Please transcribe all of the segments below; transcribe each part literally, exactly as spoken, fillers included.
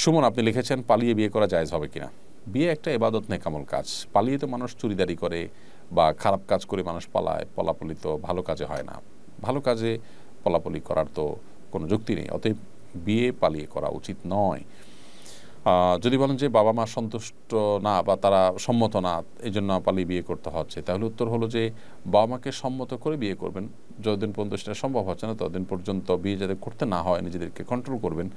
সুমন আপনি লিখেছেন পালিয়ে বিয়ে করা জায়েজ হবে কিনা। বিয়ে একটা ইবাদত নেকামল কাজ। পালিয়ে তো মানুষ চুরিদারি করে বা খারাপ কাজ করে মানুষ পালায়, পলাপলি তো ভালো কাজে হয় না। ভালো কাজে পলাপলি করার তো কোনো যুক্তি নেই, অতএব বিয়ে পালিয়ে করা উচিত নয়। যদি বলেন যে বাবা মা সন্তুষ্ট না বা তারা সম্মত না এই জন্য পালিয়ে বিয়ে করতে হচ্ছে, তাহলে উত্তর হলো যে বাবা মাকে সম্মত করে বিয়ে করবেন। যতদিন পর্যন্ত সেটা সম্ভব হচ্ছে না ততদিন পর্যন্ত বিয়ে যাতে করতে না হয় নিজেদেরকে কন্ট্রোল করবেন।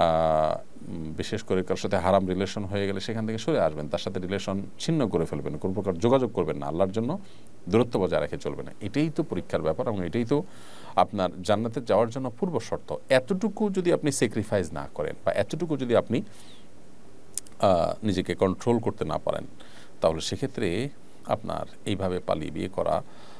বিশেষ করে কারোর সাথে হারাম রিলেশন হয়ে গেলে সেখান থেকে সরে আসবেন, তার সাথে রিলেশন ছিন্ন করে ফেলবেন, কোনো প্রকার যোগাযোগ করবেন না, আল্লাহর জন্য দূরত্ব বজায় রেখে চলবে না। এটাই তো পরীক্ষার ব্যাপার এবং এটাই তো আপনার জান্নাতে যাওয়ার জন্য পূর্ব শর্ত। এতটুকু যদি আপনি স্যাক্রিফাইস না করেন বা এতটুকু যদি আপনি নিজেকে কন্ট্রোল করতে না পারেন, তাহলে সেক্ষেত্রে আপনার এইভাবে পালিয়ে বিয়ে করা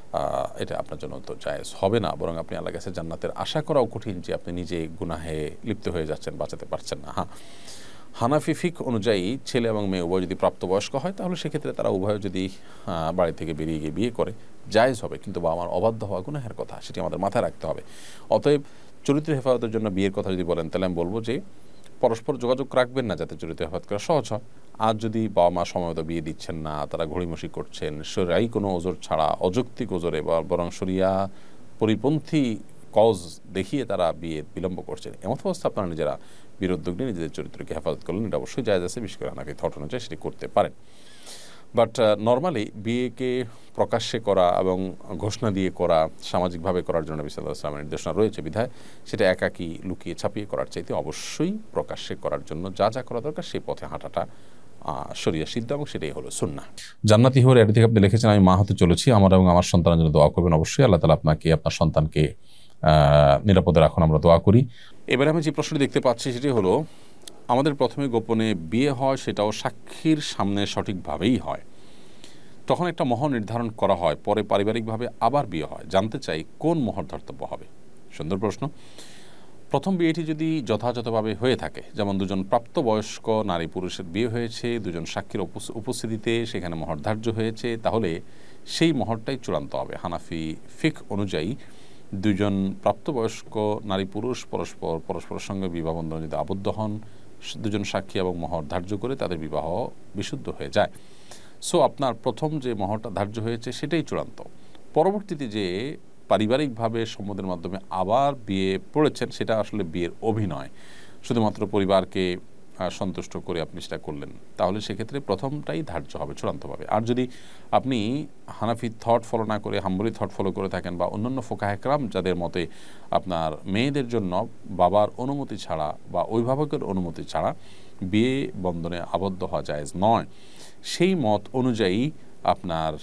এটা আপনার জন্য তো জায়েজ হবে না, বরং আপনি আল্লাহর কাছে জান্নাতের আশা করাও কঠিন যে আপনি নিজে গুনাহে লিপ্ত হয়ে যাচ্ছেন, বাঁচাতে পারছেন না। হ্যাঁ, হানাফি ফিক অনুযায়ী ছেলে এবং মেয়ে উভয় যদি প্রাপ্তবয়স্ক হয় তাহলে সেক্ষেত্রে তারা উভয় যদি বাড়ি থেকে বেরিয়ে গিয়ে বিয়ে করে জায়েজ হবে, কিন্তু বাবা মার অবাধ্য হওয়া গুনাহের কথা, সেটি আমাদের মাথায় রাখতে হবে। অতএব চরিত্র হেফাজতের জন্য বিয়ের কথা যদি বলেন তাহলে আমি বলবো যে পরস্পর যোগাযোগ রাখবেন না যাতে চরিত্র হেফাজত করা সহজ হয়। আর যদি বাবা মা সময়মতো বিয়ে দিচ্ছেন না, তারা ঘড়িমসি করছেন, শরিয়াই কোনো ওজোর ছাড়া অযৌক্তিক ওজোরে বা বরং শরিয়া পরিপন্থী কজ দেখিয়ে তারা বিয়ে বিলম্ব করছেন, এমন অবস্থা আপনারা নিজেরা বিরুদ্ধ নিয়ে নিজেদের চরিত্রকে হেফাজত করলেন, এটা অবশ্যই জায়েজ আছে। বিশেষ করে হানাফি থট অনুযায়ী সেটি করতে পারেন। বাট নর্মালি বিয়েকে প্রকাশ্যে করা এবং ঘোষণা দিয়ে করা, সামাজিকভাবে করার জন্য নবী সাল্লাল্লাহু আলাইহি ওয়াসাল্লামের নির্দেশনা রয়েছে বিধায় সেটা একাকী লুকিয়ে ছাপিয়ে করার চাইতে অবশ্যই প্রকাশ্যে করার জন্য যা যা করা দরকার সেই পথে হাঁটাটা শরিয়া সিদ্ধ এবং সেটাই হলো সুন্নাহ। জান্নাতি হওয়ার এর থেকে আপনি লিখেছেন আমি মা হতে চলেছি, আমার এবং আমার সন্তানের জন্য দোয়া করবেন। অবশ্যই আল্লাহ তাআলা আপনাকে আপনার সন্তানকে নিরাপদে রাখুন, আমরা দোয়া করি। এবারে আমি যে প্রশ্নটি দেখতে পাচ্ছি সেটি হলো, আমাদের প্রথমে গোপনে বিয়ে হয়, সেটাও সাক্ষীর সামনে সঠিকভাবেই হয়, তখন একটা মোহর নির্ধারণ করা হয়, পরে পারিবারিকভাবে আবার বিয়ে হয়, জানতে চাই কোন মোহর ধর্তব্য হবে। সুন্দর প্রশ্ন। প্রথম বিয়েটি যদি যথাযথভাবে হয়ে থাকে, যেমন দুজন প্রাপ্তবয়স্ক নারী পুরুষের বিয়ে হয়েছে, দুজন সাক্ষীর উপস্থিতিতে সেখানে মোহর ধার্য হয়েছে, তাহলে সেই মোহরটাই চূড়ান্ত হবে। হানাফি ফিক অনুযায়ী দুজন প্রাপ্তবয়স্ক নারী পুরুষ পরস্পর পরস্পরের সঙ্গে বিবাহ বন্ধনে যদি আবদ্ধ হন, দুজন সাক্ষী এবং মোহর ধার্য করে তাদের বিবাহ বিশুদ্ধ হয়ে যায়। সো আপনার প্রথম যে মোহরটা ধার্য হয়েছে সেটাই চূড়ান্ত। পরবর্তীতে যে পারিবারিকভাবে সম্মতির মাধ্যমে আবার বিয়ে পড়েছেন সেটা আসলে বিয়ের অভিনয়, শুধুমাত্র পরিবারকে সন্তুষ্ট করে আপনি সেটা করলেন, তাহলে সেক্ষেত্রে প্রথমটাই ধার্য হবে চূড়ান্তভাবে। আর যদি আপনি হানাফি থট ফলো না করে হাম্বলি থট ফলো করে থাকেন বা অন্যান্য ফোকাহে কেরাম যাদের মতে আপনার মেয়েদের জন্য বাবার অনুমতি ছাড়া বা অভিভাবকের অনুমতি ছাড়া বিয়ে বন্ধনে আবদ্ধ হওয়া জায়েজ নয়, সেই মত অনুযায়ী আপনার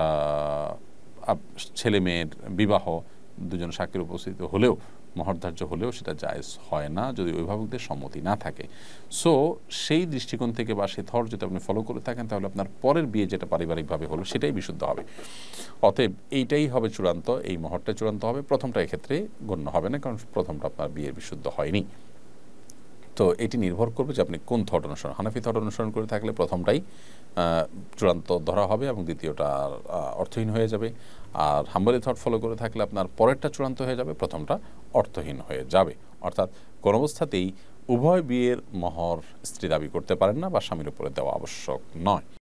ছেলে মেয়ের বিবাহ দুজন সাক্ষীর উপস্থিত হলেও মহরধার্য হলেও সেটা জায়েজ হয় না যদি অভিভাবকদের সম্মতি না থাকে। সো সেই দৃষ্টিকোণ থেকে বা সেই থট যদি আপনি ফলো করে থাকেন তাহলে আপনার পরের বিয়ে যেটা পারিবারিকভাবে হলো সেটাই বিশুদ্ধ হবে। অতএব এইটাই হবে চূড়ান্ত, এই মহরটা চূড়ান্ত হবে, প্রথমটা এক্ষেত্রে গণ্য হবে না, কারণ প্রথমটা আপনার বিয়ে বিশুদ্ধ হয়নি। তো এটি নির্ভর করবে যে আপনি কোন থট অনুসরণ, হানাফি থট অনুসরণ করে থাকলে প্রথমটাই চূড়ান্ত ধরা হবে এবং দ্বিতীয়টা অর্থহীন হয়ে যাবে। আর হাম্বলি থট ফলো করে থাকলে আপনার পরেরটা চূড়ান্ত হয়ে যাবে, প্রথমটা অর্থহীন হয়ে যাবে। অর্থাৎ কোন অবস্থাতেই উভয় বিয়ের মোহর স্ত্রী দাবি করতে পারেন না বা স্বামীর উপরে দেওয়া আবশ্যক নয়।